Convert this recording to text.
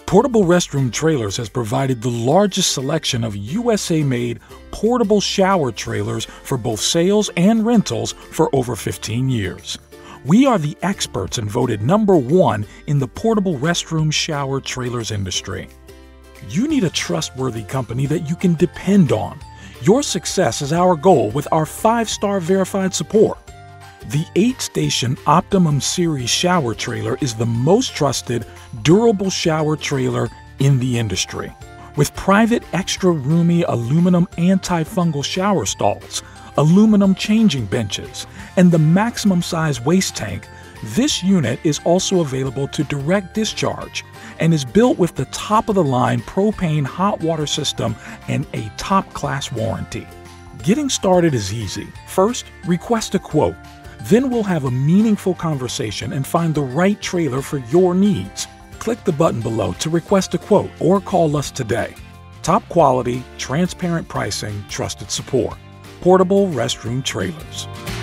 Portable Restroom Trailers has provided the largest selection of USA-made portable shower trailers for both sales and rentals for over 15 years. We are the experts and voted #1 in the portable restroom shower trailers industry. You need a trustworthy company that you can depend on. Your success is our goal with our 5-star verified support. The 8-station Optimum Series shower trailer is the most trusted, durable shower trailer in the industry. With private extra roomy aluminum antifungal shower stalls, aluminum changing benches, and the maximum size waste tank, this unit is also available to direct discharge and is built with the top-of-the-line propane hot water system and a top-class warranty. Getting started is easy. First, request a quote. Then we'll have a meaningful conversation and find the right trailer for your needs. Click the button below to request a quote or call us today. Top quality, transparent pricing, trusted support. Portable Restroom Trailers.